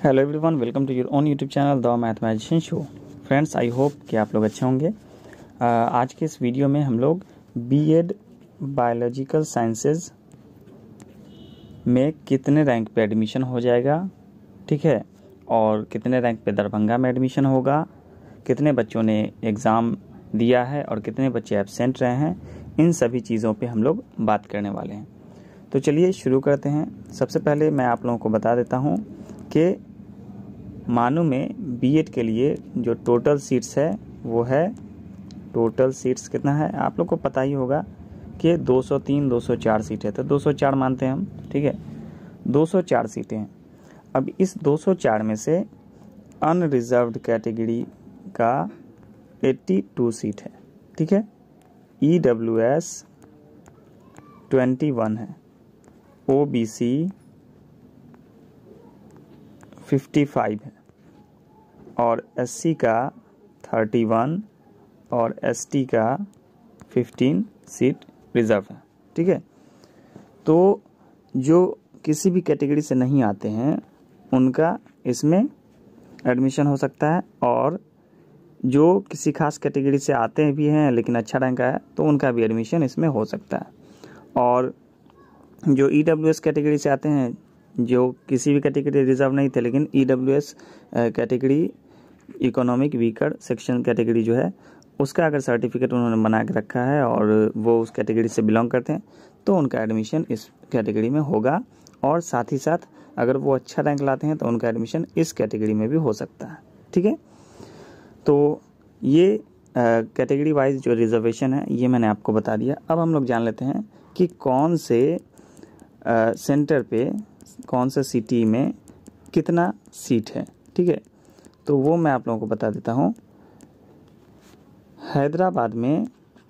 Hello everyone, welcome to your own YouTube channel the mathematician show. Friends, I hope कि आप लोग अच्छे होंगे। आज के इस वीडियो में हम लोग बीएड बायोलॉजिकल साइंसेज में कितने रैंक पे एडमिशन हो जाएगा, ठीक है, और कितने रैंक पे दरभंगा में एडमिशन होगा, कितने बच्चों ने एग्ज़ाम दिया है और कितने बच्चे एब्सेंट रहे हैं, इन सभी चीज़ों पे हम लोग बात करने वाले हैं। तो चलिए शुरू करते हैं। सबसे पहले मैं आप लोगों को बता देता हूँ कि मानू में बीएड के लिए जो टोटल सीट्स है वो है, टोटल सीट्स कितना है आप लोग को पता ही होगा कि 203 204 सीट है, तो 204 मानते हैं हम, ठीक है। 204 सीटें हैं। अब इस 204 में से अनरिजर्व्ड कैटेगरी का 82 सीट है, ठीक है। EWS 21 है, OBC 55 है और SC का 31 और ST का 15 सीट रिजर्व है, ठीक है। तो जो किसी भी कैटेगरी से नहीं आते हैं उनका इसमें एडमिशन हो सकता है, और जो किसी खास कैटेगरी से आते भी हैं लेकिन अच्छा रैंक है तो उनका भी एडमिशन इसमें हो सकता है। और जो EWS कैटेगरी से आते हैं, जो किसी भी कैटेगरी रिजर्व नहीं थे लेकिन EWS category economic weaker section category जो है उसका अगर सर्टिफिकेट उन्होंने बना के रखा है और वो उस कैटेगरी से बिलोंग करते हैं तो उनका एडमिशन इस कैटेगरी में होगा, और साथ ही साथ अगर वो अच्छा रैंक लाते हैं तो उनका एडमिशन इस कैटेगरी में भी हो सकता है, ठीक है। तो ये कैटेगरी वाइज जो रिजर्वेशन है ये मैंने आपको बता दिया। अब हम लोग जान लेते हैं कि कौन से सेंटर पे, कौन से सिटी में कितना सीट है, ठीक है। तो वो मैं आप लोगों को बता देता हूँ। हैदराबाद में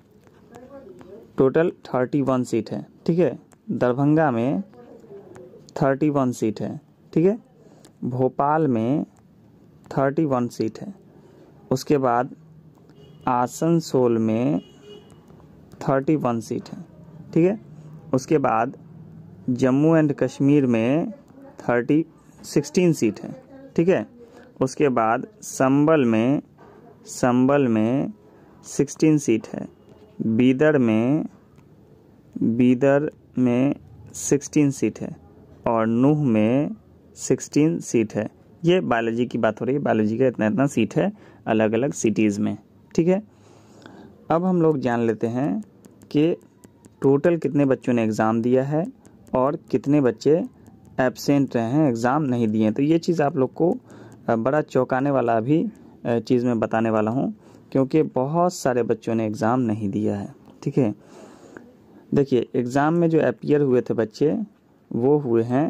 टोटल 31 सीट है, ठीक है। दरभंगा में 31 सीट है, ठीक है। भोपाल में 31 सीट है। उसके बाद आसनसोल में 31 सीट है, ठीक है। उसके बाद जम्मू एंड कश्मीर में 16 सीट है, ठीक है। उसके बाद संबल में 16 सीट है। बीदर में 16 सीट है और नूह में 16 सीट है। ये बायोलॉजी की बात हो रही है, बायोलॉजी का इतना सीट है अलग अलग सिटीज़ में, ठीक है। अब हम लोग जान लेते हैं कि टोटल कितने बच्चों ने एग्ज़ाम दिया है और कितने बच्चे एब्सेंट रहे हैं, एग्ज़ाम नहीं दिए हैं। तो ये चीज़ आप लोग को बड़ा चौंकाने वाला भी चीज़ मैं बताने वाला हूँ, क्योंकि बहुत सारे बच्चों ने एग्ज़ाम नहीं दिया है, ठीक है। देखिए, एग्ज़ाम में जो अपीयर हुए थे बच्चे वो हुए हैं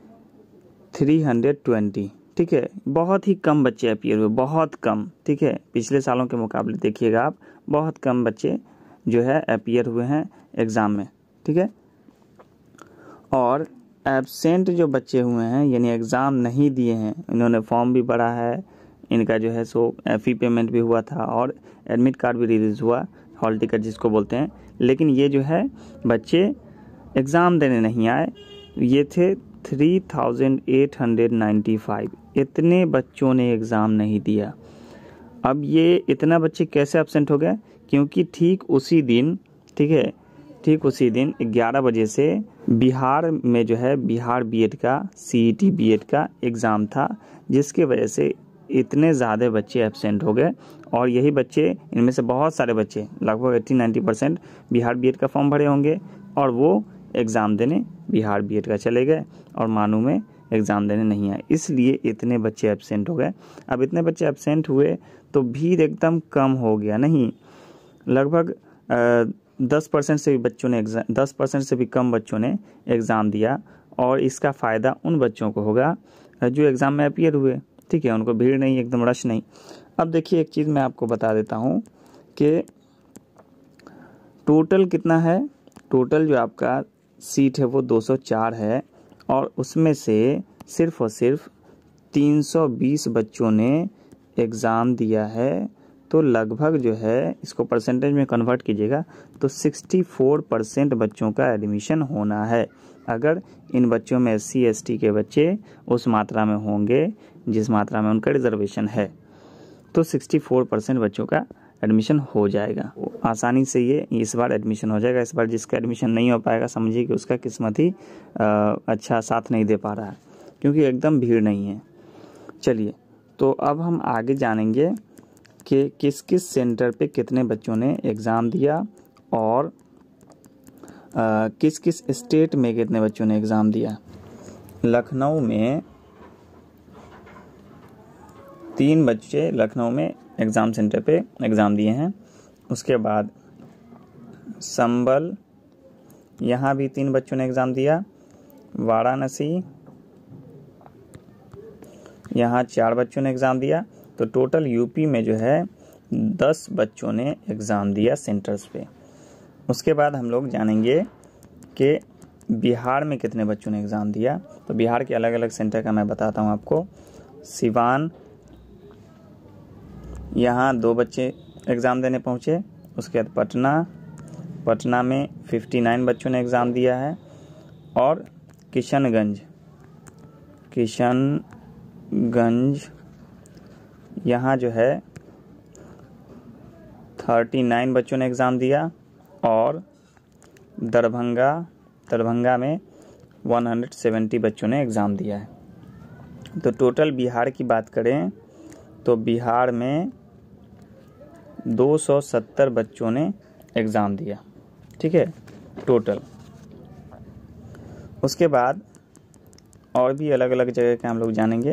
320, ठीक है। बहुत ही कम बच्चे अपीयर हुए, बहुत कम, ठीक है। पिछले सालों के मुकाबले देखिएगा आप, बहुत कम बच्चे जो है अपीयर हुए हैं एग्ज़ाम में, ठीक है। और एब्सेंट जो बच्चे हुए हैं यानी एग्ज़ाम नहीं दिए हैं, इन्होंने फॉर्म भी भरा है, इनका जो है सो फ़ी पेमेंट भी हुआ था और एडमिट कार्ड भी रिलीज़ हुआ, हॉल टिकट जिसको बोलते हैं, लेकिन ये जो है बच्चे एग्ज़ाम देने नहीं आए। ये थे 3895, इतने बच्चों ने एग्ज़ाम नहीं दिया। अब ये इतना बच्चे कैसे एब्सेंट हो गए? क्योंकि ठीक उसी दिन, ठीक है, ठीक उसी दिन 11 बजे से बिहार में जो है बिहार बीएड का CET बीएड का एग्ज़ाम था, जिसके वजह से इतने ज़्यादा बच्चे एब्सेंट हो गए। और यही बच्चे, इनमें से बहुत सारे बच्चे, लगभग 80-90% बिहार बीएड का फॉर्म भरे होंगे और वो एग्ज़ाम देने बिहार बीएड का चले गए और मानू में एग्ज़ाम देने नहीं आए, इसलिए इतने बच्चे एब्सेंट हो गए। अब इतने बच्चे एब्सेंट हुए तो भीड़ एकदम कम हो गया, नहीं, लगभग 10% से भी बच्चों ने 10% से भी कम बच्चों ने एग्ज़ाम दिया, और इसका फ़ायदा उन बच्चों को होगा जो एग्ज़ाम में अपीयर हुए, ठीक है। उनको भीड़ नहीं, एकदम रश नहीं। अब देखिए, एक चीज़ मैं आपको बता देता हूँ कि टोटल कितना है। टोटल जो आपका सीट है वो 204 है, और उसमें से सिर्फ और सिर्फ 320 बच्चों ने एग्ज़ाम दिया है तो लगभग जो है इसको परसेंटेज में कन्वर्ट कीजिएगा तो 64% बच्चों का एडमिशन होना है। अगर इन बच्चों में SC ST के बच्चे उस मात्रा में होंगे जिस मात्रा में उनका रिजर्वेशन है, तो 64% बच्चों का एडमिशन हो जाएगा। आसानी से ये इस बार एडमिशन हो जाएगा। इस बार जिसका एडमिशन नहीं हो पाएगा समझिए कि उसका किस्मत ही अच्छा साथ नहीं दे पा रहा है, क्योंकि एकदम भीड़ नहीं है। चलिए, तो अब हम आगे जानेंगे कि किस किस सेंटर पे कितने बच्चों ने एग्ज़ाम दिया और किस किस स्टेट में कितने बच्चों ने एग्ज़ाम दिया। लखनऊ में 3 बच्चे लखनऊ में एग्ज़ाम सेंटर पे एग्ज़ाम दिए हैं। उसके बाद संभल, यहाँ भी 3 बच्चों ने एग्ज़ाम दिया। वाराणसी, यहाँ 4 बच्चों ने एग्ज़ाम दिया। तो टोटल यूपी में जो है 10 बच्चों ने एग्ज़ाम दिया सेंटर्स पे। उसके बाद हम लोग जानेंगे कि बिहार में कितने बच्चों ने एग्ज़ाम दिया। तो बिहार के अलग अलग सेंटर का मैं बताता हूँ आपको। सिवान, यहाँ 2 बच्चे एग्ज़ाम देने पहुँचे। उसके बाद पटना में 59 बच्चों ने एग्ज़ाम दिया है। और किशनगंज, यहाँ जो है 39 बच्चों ने एग्ज़ाम दिया। और दरभंगा में 170 बच्चों ने एग्ज़ाम दिया है। तो टोटल बिहार की बात करें तो बिहार में 270 बच्चों ने एग्ज़ाम दिया, ठीक है, टोटल। उसके बाद और भी अलग अलग जगह के हम लोग जानेंगे।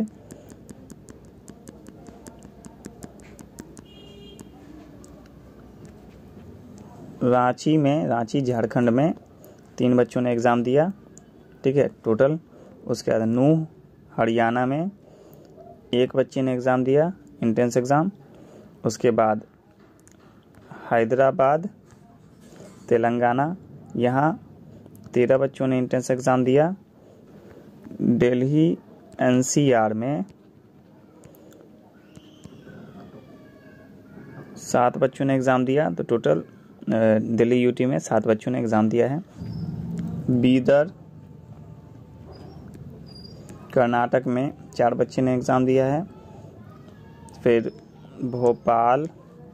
रांची झारखंड में 3 बच्चों ने एग्ज़ाम दिया, ठीक है, टोटल। उसके बाद नूह हरियाणा में 1 बच्चे ने एग्ज़ाम दिया, एंट्रेंस एग्ज़ाम। उसके बाद हैदराबाद तेलंगाना, यहाँ 13 बच्चों ने एंट्रेंस एग्ज़ाम दिया। दिल्ली NCR में 7 बच्चों ने एग्ज़ाम दिया। तो टोटल दिल्ली UT में 7 बच्चों ने एग्ज़ाम दिया है। बीदर कर्नाटक में 4 बच्चे ने एग्ज़ाम दिया है। फिर भोपाल,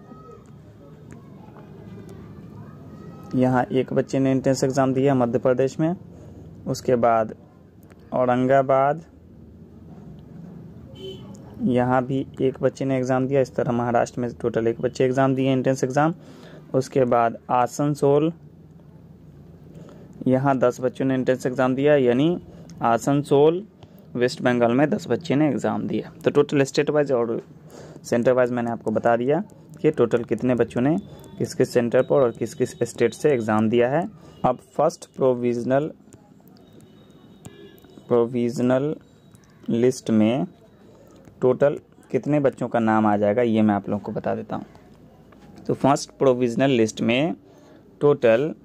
यहाँ 1 बच्चे ने एंट्रेंस एग्ज़ाम दिया मध्य प्रदेश में। उसके बाद औरंगाबाद, यहाँ भी 1 बच्चे ने एग्ज़ाम दिया। इस तरह महाराष्ट्र में टोटल 1 बच्चे एग्ज़ाम दिए एंट्रेंस एग्ज़ाम। उसके बाद आसनसोल, यहाँ 10 बच्चों ने एंट्रेंस एग्ज़ाम दिया, यानी आसनसोल वेस्ट बंगाल में 10 बच्चे ने एग्ज़ाम दिया। तो टोटल स्टेट वाइज और सेंटर वाइज मैंने आपको बता दिया कि टोटल कितने बच्चों ने किस किस सेंटर पर और किस किस स्टेट से एग्ज़ाम दिया है। अब फर्स्ट प्रोविज़नल लिस्ट में टोटल कितने बच्चों का नाम आ जाएगा ये मैं आप लोगों को बता देता हूँ। तो फर्स्ट प्रोविज़नल लिस्ट में टोटल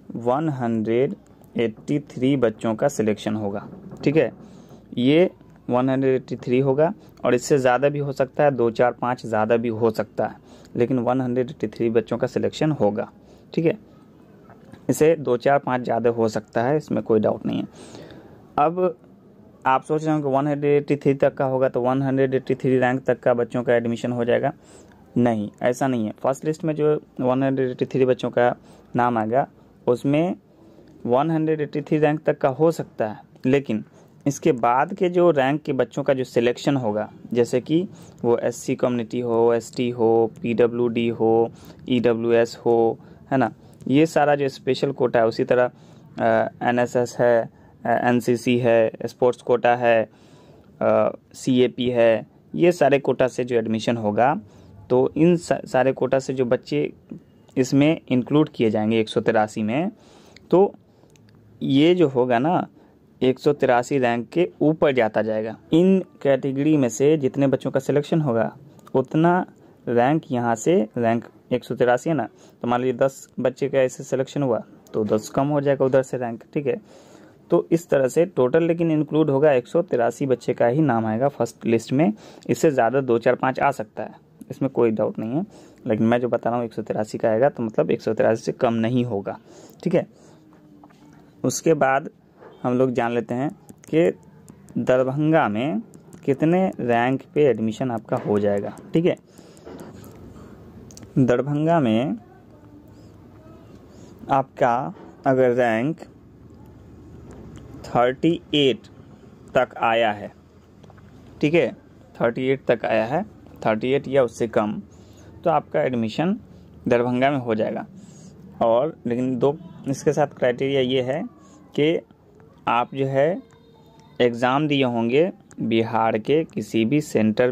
183 बच्चों का सिलेक्शन होगा, ठीक है। ये 183 होगा और इससे ज़्यादा भी हो सकता है, 2 4 5 ज़्यादा भी हो सकता है, लेकिन 183 बच्चों का सिलेक्शन होगा, ठीक है। इसे 2 4 5 ज़्यादा हो सकता है, इसमें कोई डाउट नहीं है। अब आप सोच रहे हो कि 183 तक का होगा तो 183 रैंक तक का बच्चों का एडमिशन हो जाएगा। नहीं, ऐसा नहीं है। फर्स्ट लिस्ट में जो 183 बच्चों का नाम आएगा उसमें 183 रैंक तक का हो सकता है, लेकिन इसके बाद के जो रैंक के बच्चों का जो सिलेक्शन होगा, जैसे कि वो SC कम्युनिटी हो, ST हो, PWD हो, EWS हो, है ना, ये सारा जो स्पेशल कोटा है, उसी तरह NSS है, NCC है, स्पोर्ट्स कोटा है, CAP है, ये सारे कोटा से जो एडमिशन होगा, तो इन सारे कोटा से जो बच्चे इसमें इंक्लूड किए जाएंगे 183 में, तो ये जो होगा ना 183 रैंक के ऊपर जाता जाएगा। इन कैटेगरी में से जितने बच्चों का सिलेक्शन होगा उतना रैंक यहाँ से, रैंक 183 है ना, तो मान लीजिए 10 बच्चे का ऐसे सिलेक्शन हुआ तो 10 कम हो जाएगा उधर से रैंक, ठीक है। तो इस तरह से टोटल लेकिन इंक्लूड होगा 183 बच्चे का ही नाम आएगा फर्स्ट लिस्ट में। इससे ज़्यादा 2 4 5 आ सकता है, इसमें कोई डाउट नहीं है, लेकिन मैं जो बता रहा हूँ 183 का आएगा तो मतलब 183 से कम नहीं होगा, ठीक है। उसके बाद हम लोग जान लेते हैं कि दरभंगा में कितने रैंक पे एडमिशन आपका हो जाएगा, ठीक है। दरभंगा में आपका अगर रैंक 38 तक आया है, ठीक है, 38 तक आया है, 38 या उससे कम, तो आपका एडमिशन दरभंगा में हो जाएगा। और लेकिन दो इसके साथ क्राइटेरिया ये है कि आप जो है एग्ज़ाम दिए होंगे बिहार के किसी भी सेंटर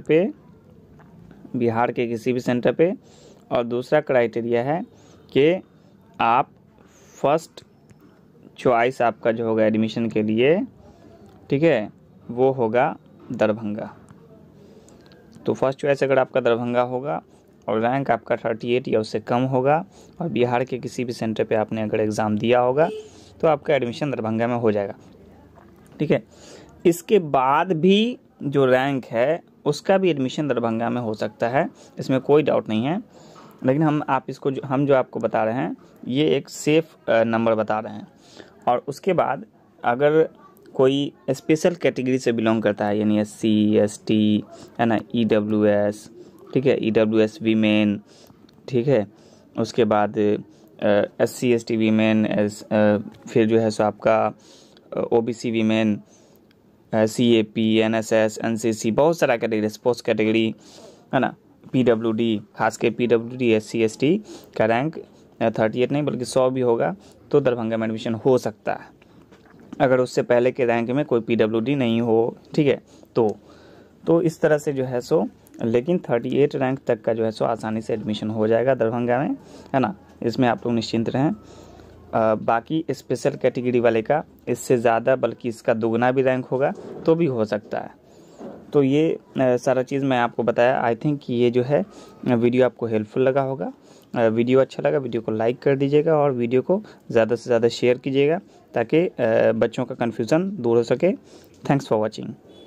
पे, और दूसरा क्राइटेरिया है कि आप फर्स्ट चॉइस आपका जो होगा एडमिशन के लिए, ठीक है, वो होगा दरभंगा। तो फर्स्ट चॉइस अगर आपका दरभंगा होगा और रैंक आपका 38 या उससे कम होगा और बिहार के किसी भी सेंटर पे आपने अगर एग्ज़ाम दिया होगा तो आपका एडमिशन दरभंगा में हो जाएगा, ठीक है। इसके बाद भी जो रैंक है उसका भी एडमिशन दरभंगा में हो सकता है, इसमें कोई डाउट नहीं है, लेकिन हम जो आपको बता रहे हैं ये एक सेफ नंबर बता रहे हैं। और उसके बाद अगर कोई स्पेशल कैटेगरी से बिलोंग करता है, यानी SC ST है ना, EWS, ठीक है, EWS वीमेन, ठीक है, उसके बाद SC ST वीमेन, फिर जो है सो आपका OBC women, CAP, NSS, NCC, बहुत सारा कैटेगरी, स्पोर्ट्स कैटेगरी है ना, PWD, खास के PWD SC ST का रैंक 38 नहीं बल्कि 100 भी होगा तो दरभंगा में एडमिशन हो सकता है, अगर उससे पहले के रैंक में कोई PWD नहीं हो, ठीक है। तो इस तरह से जो है सो, लेकिन 38 रैंक तक का जो है सो आसानी से एडमिशन हो जाएगा दरभंगा में, है ना, इसमें आप लोग निश्चिंत रहें। बाकी स्पेशल कैटेगरी वाले का इससे ज़्यादा बल्कि इसका दुगना भी रैंक होगा तो भी हो सकता है। तो ये सारा चीज़ मैं आपको बताया। आई थिंक कि ये जो है वीडियो आपको हेल्पफुल लगा होगा। वीडियो अच्छा लगा वीडियो को लाइक कर दीजिएगा और वीडियो को ज़्यादा से ज़्यादा शेयर कीजिएगा ताकि बच्चों का कन्फ्यूज़न दूर हो सके। Thanks for watching.